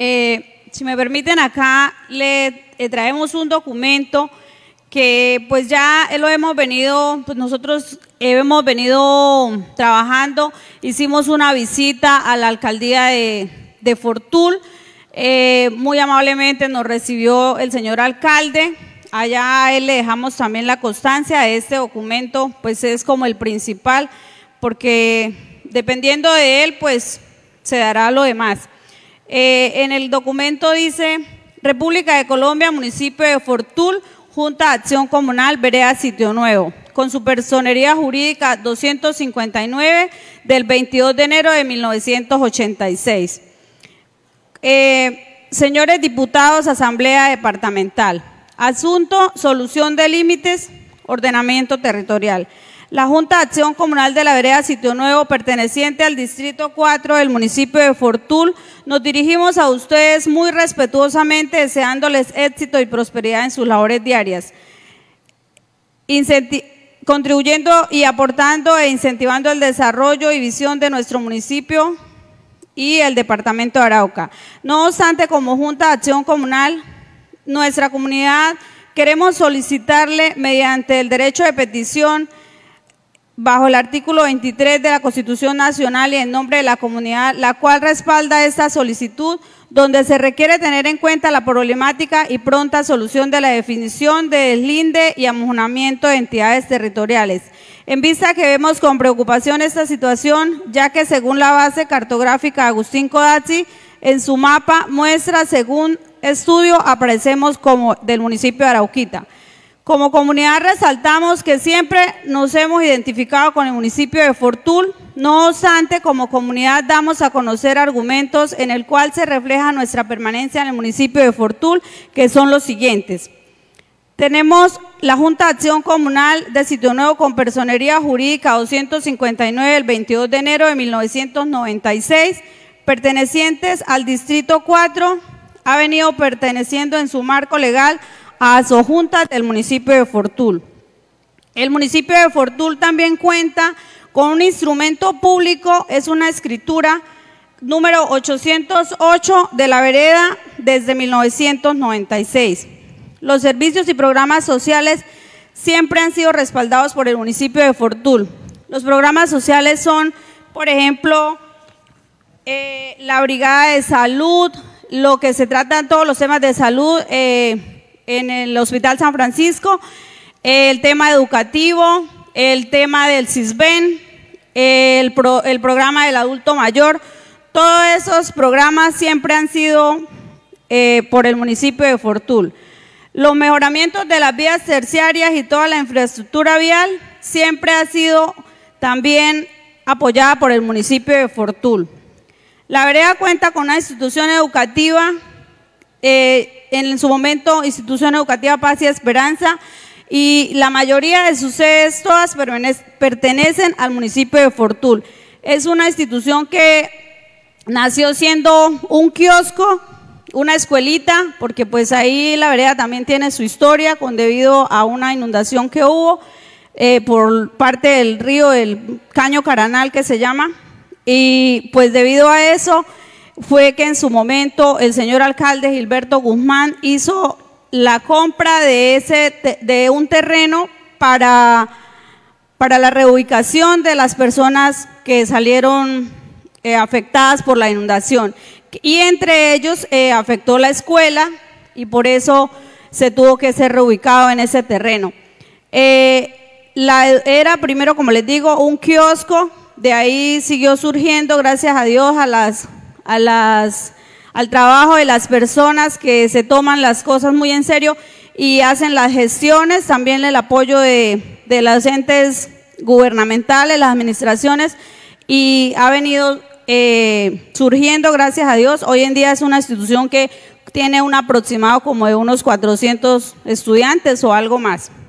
Si me permiten, acá le traemos un documento que pues ya lo hemos venido, pues nosotros hemos venido trabajando. Hicimos una visita a la alcaldía de Fortul, muy amablemente nos recibió el señor alcalde. Allá a él le dejamos también la constancia de este documento, pues es como el principal, porque dependiendo de él, pues se dará lo demás. En el documento dice: República de Colombia, municipio de Fortul, Junta de Acción Comunal, Vereda Sitio Nuevo, con su personería jurídica 259 del 22 de enero de 1986. Señores diputados, Asamblea Departamental. Asunto: solución de límites, ordenamiento territorial. La Junta de Acción Comunal de la Vereda Sitio Nuevo, perteneciente al Distrito 4 del municipio de Fortul, nos dirigimos a ustedes muy respetuosamente, deseándoles éxito y prosperidad en sus labores diarias, contribuyendo y aportando e incentivando el desarrollo y visión de nuestro municipio y el departamento de Arauca. No obstante, como Junta de Acción Comunal, nuestra comunidad queremos solicitarle, mediante el derecho de petición, bajo el artículo 23 de la Constitución Nacional y en nombre de la comunidad, la cual respalda esta solicitud, donde se requiere tener en cuenta la problemática y pronta solución de la definición de deslinde y amojonamiento de entidades territoriales. En vista que vemos con preocupación esta situación, ya que según la base cartográfica Agustín Codazzi, en su mapa muestra, según estudio, aparecemos como del municipio de Arauquita. Como comunidad resaltamos que siempre nos hemos identificado con el municipio de Fortul. No obstante, como comunidad damos a conocer argumentos en el cual se refleja nuestra permanencia en el municipio de Fortul, que son los siguientes. Tenemos la Junta de Acción Comunal de Sitio Nuevo con personería jurídica 259 del 22 de enero de 1996, pertenecientes al Distrito 4, ha venido perteneciendo en su marco legal a Asojunta del municipio de Fortul. El municipio de Fortul también cuenta con un instrumento público, es una escritura número 808 de la vereda desde 1996. Los servicios y programas sociales siempre han sido respaldados por el municipio de Fortul. Los programas sociales son, por ejemplo, la brigada de salud, lo que se tratan todos los temas de salud, en el Hospital San Francisco, el tema educativo, el tema del CISBEN, el programa del adulto mayor. Todos esos programas siempre han sido por el municipio de Fortul. Los mejoramientos de las vías terciarias y toda la infraestructura vial siempre ha sido también apoyada por el municipio de Fortul. La vereda cuenta con una institución educativa, en su momento Institución Educativa Paz y Esperanza, y la mayoría de sus sedes, todas pertenecen al municipio de Fortul. Es una institución que nació siendo un kiosco, una escuelita, porque pues ahí la vereda también tiene su historia debido a una inundación que hubo por parte del río del Caño Caranal, que se llama, y pues debido a eso fue que en su momento el señor alcalde Gilberto Guzmán hizo la compra de un terreno para la reubicación de las personas que salieron afectadas por la inundación, y entre ellos afectó la escuela, y por eso se tuvo que ser reubicado en ese terreno. Era primero, como les digo, un kiosco, de ahí siguió surgiendo, gracias a Dios, al trabajo de las personas que se toman las cosas muy en serio y hacen las gestiones, también el apoyo de los entes gubernamentales, las administraciones, y ha venido surgiendo, gracias a Dios. Hoy en día es una institución que tiene un aproximado como de unos 400 estudiantes o algo más.